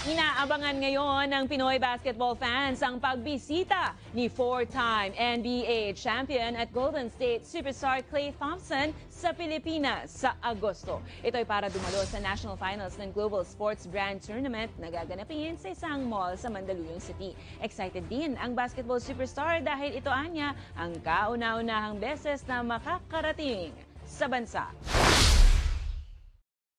Inaabangan ngayon ng Pinoy basketball fans ang pagbisita ni four-time NBA champion at Golden State superstar KLAY THOMPSON sa Pilipinas sa Agosto. Ito ay para dumalo sa National Finals ng Global Sports Brand Tournament na gaganapin sa isang mall sa Mandaluyong City. Excited din ang basketball superstar dahil ito anya ang kauna-unahang beses na makakarating sa bansa.